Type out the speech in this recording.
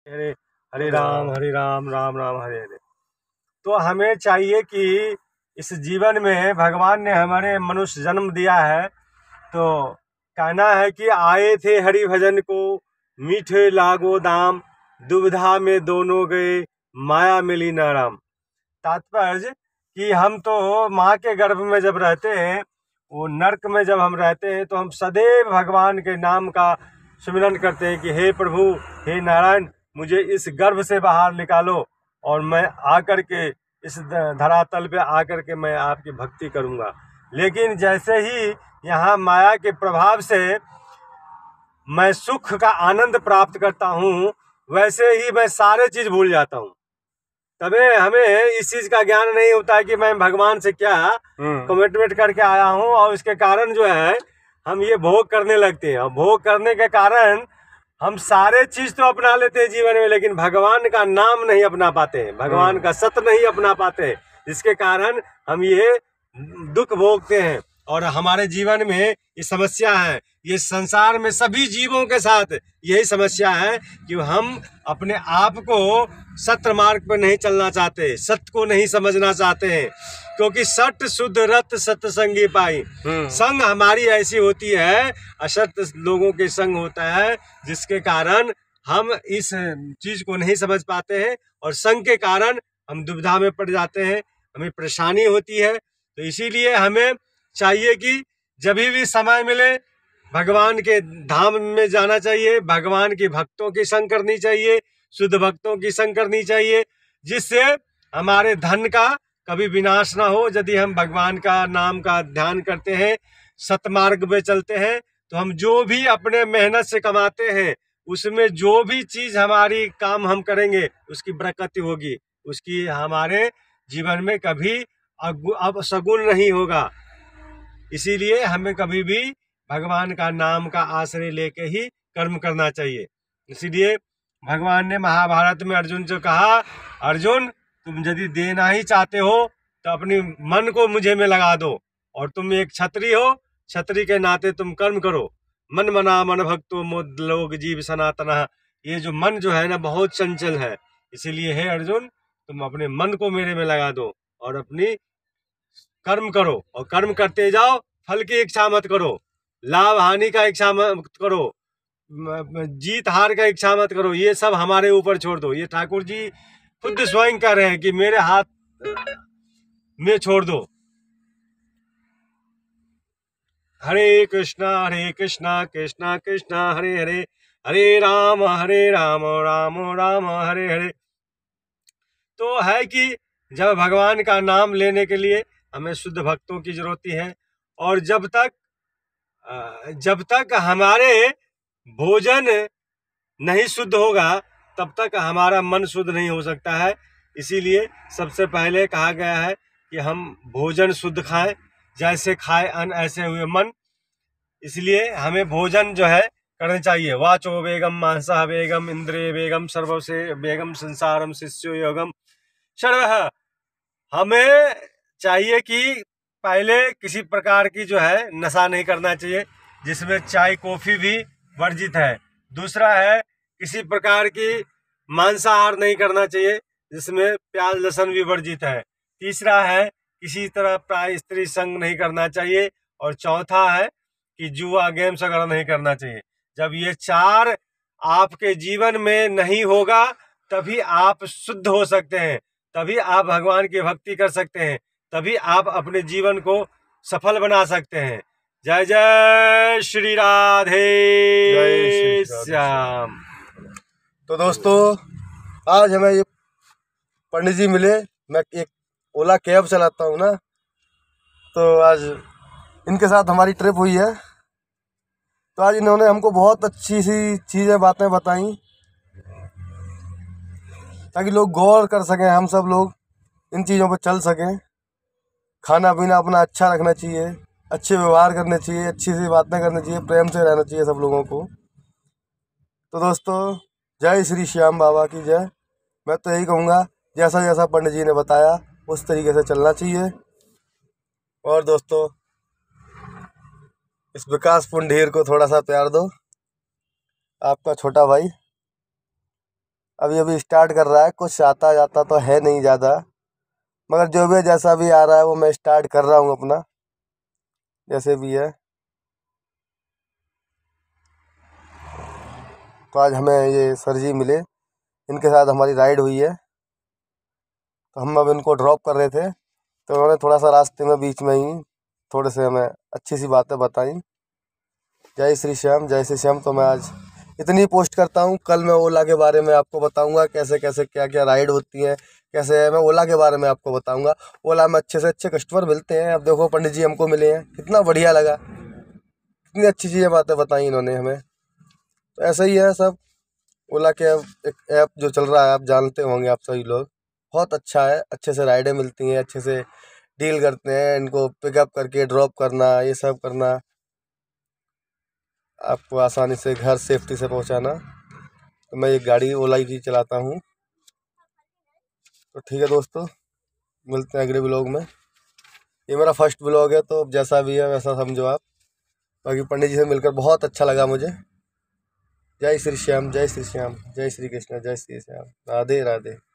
हरे हरे राम राम राम हरे हरे। तो हमें चाहिए कि इस जीवन में भगवान ने हमारे मनुष्य जन्म दिया है, तो कहना है कि आए थे हरि भजन को, मीठे लागो दाम, दुविधा में दोनों गए, माया मिली न राम। तात्पर्य कि हम तो माँ के गर्भ में जब रहते हैं, वो नरक में जब हम रहते हैं, तो हम सदैव भगवान के नाम का सुमिरन करते हैं कि हे प्रभु, हे नारायण, मुझे इस गर्भ से बाहर निकालो और मैं आकर के इस धरातल पे आकर के मैं आपकी भक्ति करूँगा। लेकिन जैसे ही यहाँ माया के प्रभाव से मैं सुख का आनंद प्राप्त करता हूँ, वैसे ही मैं सारे चीज़ भूल जाता हूँ। तबे हमें इस चीज का ज्ञान नहीं होता है कि मैं भगवान से क्या कमिटमेंट करके आया हूँ, और इसके कारण जो है हम ये भोग करने लगते हैं। और भोग करने के कारण हम सारे चीज तो अपना लेते हैं जीवन में, लेकिन भगवान का नाम नहीं अपना पाते हैं, भगवान का सत्य नहीं अपना पाते हैं, जिसके कारण हम ये दुख भोगते हैं। और हमारे जीवन में ये समस्या है, ये संसार में सभी जीवों के साथ यही समस्या है कि हम अपने आप को सत्य मार्ग पर नहीं चलना चाहते, सत्य को नहीं समझना चाहते हैं, क्योंकि सत्य शुद्ध रत सत्संगी पाई। संग हमारी ऐसी होती है, असत्य लोगों के संग होता है, जिसके कारण हम इस चीज को नहीं समझ पाते हैं, और संग के कारण हम दुविधा में पड़ जाते हैं, हमें परेशानी होती है। तो इसीलिए हमें चाहिए कि जब भी समय मिले भगवान के धाम में जाना चाहिए, भगवान के भक्तों की संग करनी चाहिए, शुद्ध भक्तों की संग करनी चाहिए, जिससे हमारे धन का कभी विनाश ना हो। यदि हम भगवान का नाम का ध्यान करते हैं, सतमार्ग में चलते हैं, तो हम जो भी अपने मेहनत से कमाते हैं, उसमें जो भी चीज हमारी काम हम करेंगे, उसकी बरकत होगी, उसकी हमारे जीवन में कभी अब सगुन नहीं होगा। इसीलिए हमें कभी भी भगवान का नाम का आश्रय लेके ही कर्म करना चाहिए। इसीलिए भगवान ने महाभारत में अर्जुन से कहा, अर्जुन तुम यदि देना ही चाहते हो तो अपनी मन को मुझे में लगा दो, और तुम एक क्षत्रिय हो, क्षत्रिय के नाते तुम कर्म करो। मन मना मन भक्तो मोद लोग जीव सनातन। ये जो मन जो है ना, बहुत चंचल है, इसीलिए हे अर्जुन, तुम अपने मन को मेरे में लगा दो और अपनी कर्म करो, और कर्म करते जाओ, फल की इच्छा मत करो, लाभ हानि का इच्छा मत करो, जीत हार का इच्छा मत करो, ये सब हमारे ऊपर छोड़ दो। ये ठाकुर जी खुद स्वयं कह रहे हैं कि मेरे हाथ में छोड़ दो। हरे कृष्णा कृष्णा कृष्णा हरे हरे, हरे राम राम राम हरे हरे। तो है कि जब भगवान का नाम लेने के लिए हमें शुद्ध भक्तों की जरूरत है, और जब तक हमारे भोजन नहीं शुद्ध होगा, तब तक हमारा मन शुद्ध नहीं हो सकता है। इसीलिए सबसे पहले कहा गया है कि हम भोजन शुद्ध खाएं, जैसे खाए अन्न ऐसे हुए मन। इसलिए हमें भोजन जो है करना चाहिए। वाचो वेगम मांसा वेगम इंद्रिय वेगम सर्वसे वेगम संसारम शिष्यो योगम सर्व। हमें चाहिए कि पहले किसी प्रकार की जो है नशा नहीं करना चाहिए, जिसमें चाय कॉफी भी वर्जित है। दूसरा है किसी प्रकार की मांसाहार नहीं करना चाहिए, जिसमें प्याज लहसुन भी वर्जित है। तीसरा है किसी तरह प्राय स्त्री संग नहीं करना चाहिए। और चौथा है कि जुआ गेम्स वगैरह नहीं करना चाहिए। जब ये चार आपके जीवन में नहीं होगा, तभी आप शुद्ध हो सकते हैं, तभी आप भगवान की भक्ति कर सकते हैं, तभी आप अपने जीवन को सफल बना सकते हैं। जय जय श्री राधे श्याम। तो दोस्तों, आज हमें ये पंडित जी मिले। मैं एक ओला कैब चलाता हूँ ना, तो आज इनके साथ हमारी ट्रिप हुई है। तो आज इन्होंने हमको बहुत अच्छी सी चीज़ें बातें बताई, ताकि लोग गौर कर सकें, हम सब लोग इन चीज़ों पर चल सकें। खाना पीना अपना अच्छा रखना चाहिए, अच्छे व्यवहार करने चाहिए, अच्छी सी बातें करनी चाहिए, प्रेम से रहना चाहिए सब लोगों को। तो दोस्तों, जय श्री श्याम बाबा की जय। मैं तो यही कहूँगा, जैसा जैसा पंडित जी ने बताया उस तरीके से चलना चाहिए। और दोस्तों, इस विकास पुंडीर को थोड़ा सा प्यार दो। आपका छोटा भाई। अभी अभी स्टार्ट कर रहा है, कुछ आता जाता तो है नहीं ज़्यादा, मगर जो भी है जैसा भी आ रहा है वो मैं स्टार्ट कर रहा हूँ अपना, जैसे भी है। तो आज हमें ये सर जी मिले, इनके साथ हमारी राइड हुई है। तो हम अब इनको ड्रॉप कर रहे थे, तो उन्होंने थोड़ा सा रास्ते में बीच में ही थोड़े से हमें अच्छी सी बातें बताई। जय श्री श्याम, जय श्री श्याम। तो मैं आज इतनी पोस्ट करता हूँ, कल मैं ओला के बारे में आपको बताऊंगा, कैसे कैसे क्या क्या राइड होती है, कैसे मैं ओला के बारे में आपको बताऊंगा। ओला में अच्छे से अच्छे कस्टमर मिलते हैं। अब देखो पंडित जी हमको मिले हैं, कितना बढ़िया लगा, कितनी अच्छी चीज़ें बातें बताई इन्होंने हमें। तो ऐसा ही है सब। ओला के एक ऐप जो चल रहा है, आप जानते होंगे आप सभी लोग, बहुत अच्छा है, अच्छे से राइडें मिलती हैं, अच्छे से डील करते हैं, इनको पिकअप करके ड्रॉप करना, ये सब करना, आपको आसानी से घर सेफ्टी से पहुंचाना। तो मैं ये गाड़ी ओला की चलाता हूँ। तो ठीक है दोस्तों, मिलते हैं अगले ब्लॉग में। ये मेरा फर्स्ट ब्लॉग है, तो जैसा भी है वैसा समझो आप। बाकी पंडित जी से मिलकर बहुत अच्छा लगा मुझे। जय श्री श्याम, जय श्री श्याम, जय श्री कृष्ण, जय श्री श्याम, राधे राधे।